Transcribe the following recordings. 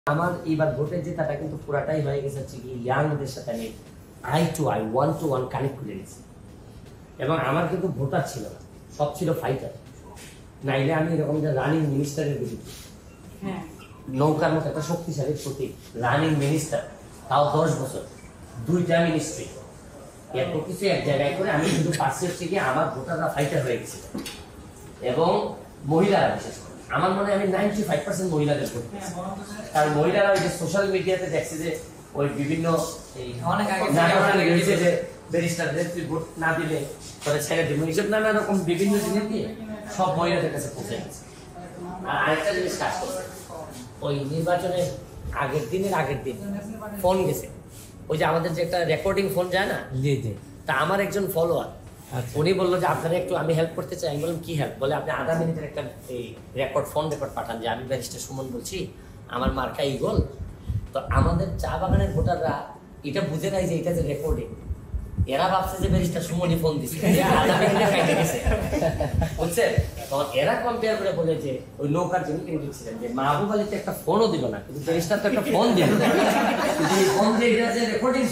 আমার এইবার ভোটের জেতাটা কিন্তু পুরাটাই হয়ে গেছে হচ্ছে কি ইয়াংদের সাথে আমি eye to eye one to one connect করে গেছি। এবং আমার কিন্তু ভোটার ছিল না, সব ছিল ফাইটার। নাইলে আমি এরকম যে রানিং মিনিস্টারের বিরুদ্ধে, নৌকার মতো একটা শক্তিশালী প্রতীক, রানিং মিনিস্টার, তাও 10 বছর, 2টা মিনিস্ট্রি, এত কিছু এক জায়গায় করে আমি কিন্তু পাশে হচ্ছে গিয়ে আমার ভোটাররা ফাইটার হয়ে গেছিল। এবং মহিলারা বিশেষ করে আমার মনে হয় আমি 95% মহিলাদের ভোট পেয়েছি। কারণ মহিলারা ওই যে সোশ্যাল মিডিয়াতে দেখছে যে ওই বিভিন্ন অনেক আগে যে ব্যারিস্টারদের ভোট না দিলে পরে ছেড়ে দেবো, এইসব নানা রকম বিভিন্ন জিনিস দিয়ে সব মহিলাদের কাছে পৌঁছে গেছে। আর আরেকটা জিনিস কাজ করছে, ওই নির্বাচনের আগের দিন ফোন গেছে, ওই যে আমাদের যে একটা রেকর্ডিং ফোন যায় না, তা আমার একজন ফলোয়ার উনি বললো যে আপনারা একটু আমি হেল্প করতে চাই। আমি বললাম কি হেল্প? বলে আপনি আধা মিনিটের একটা এই ফোন রেকর্ড পাঠান যে আমি ব্যারিস্টার সুমন বলছি, আমার মার্কা ইগল। তো আমাদের চা বাগানের ভোটাররা এটা বুঝে নাই যে এটা যে রেকর্ডিং, এরা ভাবছে যে ব্যারিস্টার সুমনই ফোন দিচ্ছে, আধা মিনিটে কাটে গেছে, বুঝছেন? তখন এরা কম্পেয়ার করে বলে যে ওই নৌকার যিনি তিনি দিচ্ছিলেন যে মাহবুব আলী তো একটা ফোনও দিল না, কিন্তু ব্যারিস্টার তো একটা ফোন দিল, ফোন দিয়ে এটা যে রেকর্ডিং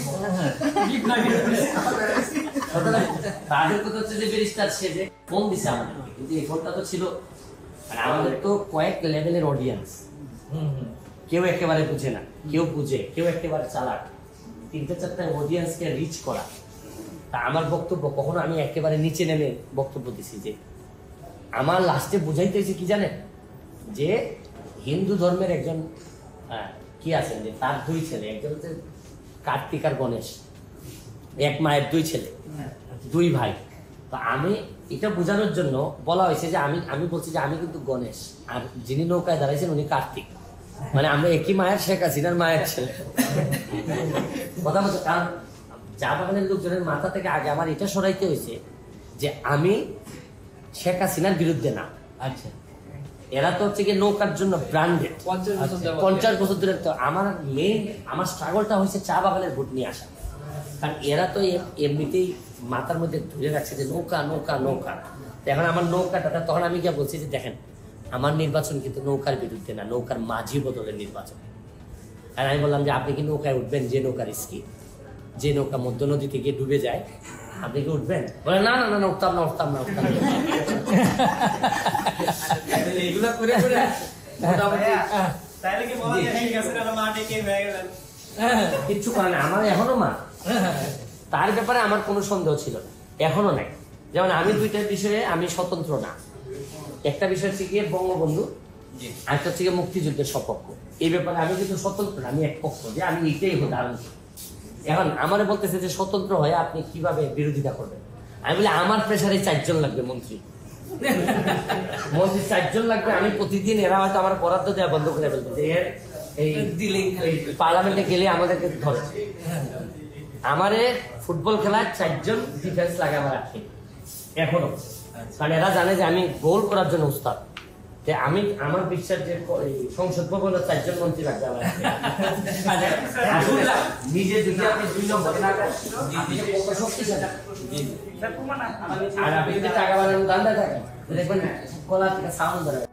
তাদের কথা হচ্ছে যে ব্যারিস্টার সে যে ফোন দিছে আমাদের, কিন্তু এই ফোনটা তো ছিল আমাদের তো কয়েক লেভেলের অডিয়েন্স, কেউ একেবারে বুঝে না, কেউ বুঝে, কেউ একেবারে চালাক, 3-4টা অডিয়েন্সকে রিচ করা। তা আমার বক্তব্য কখনো আমি একেবারে নিচে নেমে বক্তব্য দিছি যে আমার লাস্টে বুঝাইতেছি কি জানেন, যে হিন্দু ধর্মের একজন কি আছেন যে তার 2 ছেলে, একজন হচ্ছে কার্তিক আর গণেশ, এক মায়ের 2 ছেলে, 2 ভাই। তো আমি এটা বোঝানোর জন্য বলা হয়েছে যে আমি বলছি যে আমি কিন্তু গণেশ, আর যিনি নৌকায় দাঁড়াইছেন উনি কার্তিক, মানে আমরা একই মায়ের, শেখ হাসিনার মায়ের ছেলে। কথা বলছে, কারণ চা বাগানের লোকজনের মাথা থেকে আগে আমার এটা সরাইতে হয়েছে যে আমি শেখ হাসিনার বিরুদ্ধে না। আচ্ছা, এরা তো হচ্ছে গিয়ে নৌকার জন্য ব্র্যান্ডেড 50 বছর ধরে। তো আমার স্ট্রাগলটা হয়েছে চা বাগানের ভোট নিয়ে আসা, কারণ এরা তো এমনিতেই মাথার মধ্যে ধরে রাখছে যে নৌকা নৌকা নৌকা। এখন আমার নৌকাটা, তখন আমি গিয়ে বলছি যে দেখেন আমার নির্বাচন কিন্তু নৌকার বিরুদ্ধে না, নৌকার মাঝি বদলের নির্বাচন। আর আমি বললাম যে আপনি কি নৌকায় উঠবেন যে নৌকার রিস্কি, যে নৌকা মধ্য নদীতে গিয়ে ডুবে যায়, আপনি কি উঠবেন? বলে না না না উঠতাম না। এইগুলা করে কিচ্ছু করে না, আমার এখনো মা, তার ব্যাপারে আমার কোনো সন্দেহ ছিল না, এখনো নাই। যেমন আমি 2টা বিষয়ে আমি স্বতন্ত্র না, একটা বিষয় হচ্ছে গিয়ে বঙ্গবন্ধু, আরেকটা হচ্ছে গিয়ে মুক্তিযুদ্ধের সপক্ষ। এই ব্যাপারে আমি কিন্তু স্বতন্ত্র না, আমি এক পক্ষ, যে আমি এটাই ধারণ করি। এখন আমার বলতেছে যে স্বতন্ত্র হয়ে আপনি কিভাবে বিরোধিতা করবেন? আমি বলি আমার প্রেসারে 4 জন লাগবে মন্ত্রী 4 জন লাগবে। আমি প্রতিদিন, এরা হয়তো আমার বরাদ্দ দেওয়া বন্ধ করে ফেলবে যে এই পার্লামেন্টে গেলে আমাদেরকে ধরে। আমারে ফুটবল খেলার 4 জন ডিফেন্স লাগে আমার আছে এখনো, কারণ এরা জানে যে আমি গোল করার জন্য উস্তাদ। আমি আমার বিশ্বাস যে সংসদ ভবনে 4 জন মন্ত্রী লাগবে আমার। নিজে যদি আপনি 2 নম্বর না করেন, কত শক্তিশালী। আর আপনি যদি টাকা বানানোর ধান্দা থাকেন দেখবেন কলা থেকে সাউন্ড ধরে